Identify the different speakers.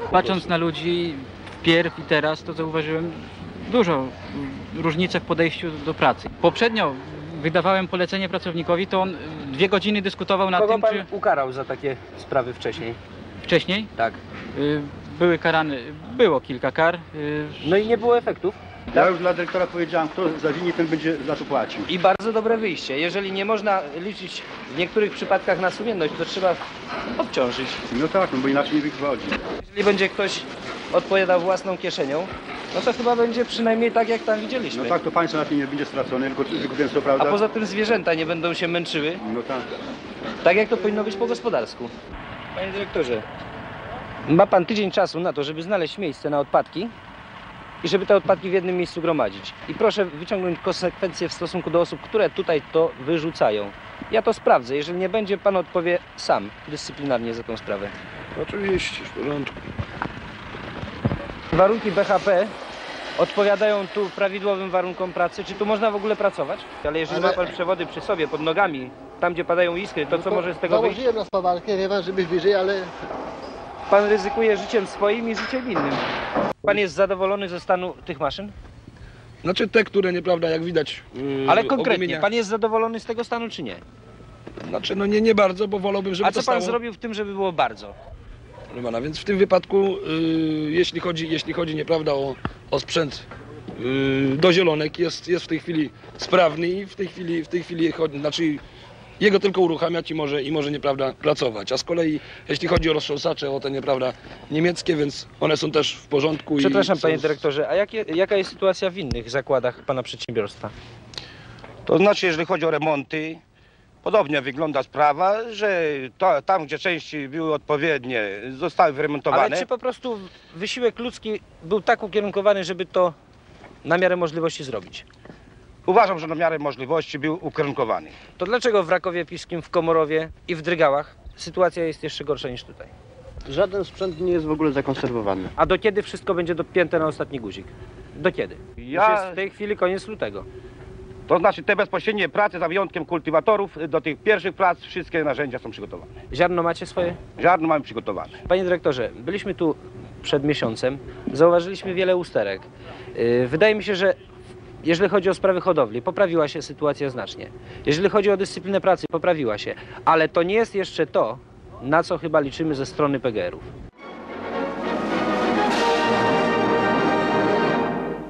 Speaker 1: Patrząc na ludzi wpierw i teraz, to zauważyłem dużo różnicę w podejściu do pracy. Poprzednio wydawałem polecenie pracownikowi, to on 2 godziny dyskutował nad
Speaker 2: Kogo
Speaker 1: tym,
Speaker 2: pan
Speaker 1: czy
Speaker 2: ukarał za takie sprawy wcześniej?
Speaker 1: wcześniej
Speaker 2: Tak.
Speaker 1: były karane, było kilka kar.
Speaker 2: No i nie było efektów.
Speaker 3: Ja już dla dyrektora powiedziałem, kto zawini, ten będzie za to płacił.
Speaker 2: I bardzo dobre wyjście. Jeżeli nie można liczyć w niektórych przypadkach na sumienność, to trzeba odciążyć.
Speaker 3: No tak, no bo inaczej nie wychodzi.
Speaker 2: Jeżeli będzie ktoś odpowiadał własną kieszenią, no to chyba będzie przynajmniej tak, jak tam widzieliśmy.
Speaker 3: No tak, to państwo na tym nie będzie stracone, tylko więc to
Speaker 2: A
Speaker 3: prawda.
Speaker 2: poza tym zwierzęta nie będą się męczyły,
Speaker 3: No tak.
Speaker 2: tak jak to powinno być po gospodarsku. Panie dyrektorze, ma pan tydzień czasu na to, żeby znaleźć miejsce na odpadki i żeby te odpadki w jednym miejscu gromadzić. I proszę wyciągnąć konsekwencje w stosunku do osób, które tutaj to wyrzucają. Ja to sprawdzę. Jeżeli nie będzie, pan odpowie sam dyscyplinarnie za tą sprawę.
Speaker 4: Oczywiście, w porządku.
Speaker 2: Warunki BHP odpowiadają tu prawidłowym warunkom pracy. Czy tu można w ogóle pracować? Ale jeżeli ma pan przewody przy sobie, pod nogami, tam gdzie padają iskry, to co może z tego wyjść?
Speaker 5: Założyłem na spawarkę, wie pan, żeby wyżej, ale
Speaker 2: Pan ryzykuje życiem swoim i życiem innym. Pan jest zadowolony ze stanu tych maszyn?
Speaker 4: Znaczy te, które nieprawda, jak widać...
Speaker 2: Ale konkretnie,
Speaker 4: ogumienia-
Speaker 2: pan jest zadowolony z tego stanu czy nie?
Speaker 4: Znaczy no nie bardzo, bo wolałbym, żeby
Speaker 2: A co
Speaker 4: to
Speaker 2: pan
Speaker 4: stało...
Speaker 2: zrobił w tym, żeby było bardzo?
Speaker 4: Proszę pana, więc w tym wypadku, jeśli chodzi nieprawda o sprzęt do zielonek, jest w tej chwili sprawny i w tej chwili znaczy jego tylko uruchamiać i może nieprawda pracować. A z kolei jeśli chodzi o roztrząsacze, o te nieprawda niemieckie, więc one są też w porządku.
Speaker 2: Przepraszam
Speaker 4: i
Speaker 2: panie dyrektorze, a jaka jest sytuacja w innych zakładach pana przedsiębiorstwa?
Speaker 6: To znaczy, jeżeli chodzi o remonty, podobnie wygląda sprawa, że tam, gdzie części były odpowiednie, zostały wyremontowane.
Speaker 2: Ale czy po prostu wysiłek ludzki był tak ukierunkowany, żeby to na miarę możliwości zrobić?
Speaker 6: Uważam, że na miarę możliwości był ukierunkowany.
Speaker 2: To dlaczego w Rakowie Piskim, w Komorowie i w Drygałach sytuacja jest jeszcze gorsza niż tutaj?
Speaker 7: Żaden sprzęt nie jest w ogóle zakonserwowany.
Speaker 2: A do kiedy wszystko będzie dopięte na ostatni guzik? Do kiedy? Już jest w tej chwili koniec lutego.
Speaker 6: To znaczy te bezpośrednie prace, za wyjątkiem kultywatorów, do tych pierwszych prac wszystkie narzędzia są przygotowane.
Speaker 2: Ziarno macie swoje?
Speaker 6: Ziarno mamy przygotowane.
Speaker 2: Panie dyrektorze, byliśmy tu przed miesiącem, zauważyliśmy wiele usterek. Wydaje mi się, że jeżeli chodzi o sprawy hodowli, poprawiła się sytuacja znacznie. Jeżeli chodzi o dyscyplinę pracy, poprawiła się. Ale to nie jest jeszcze to, na co chyba liczymy ze strony PGR-ów.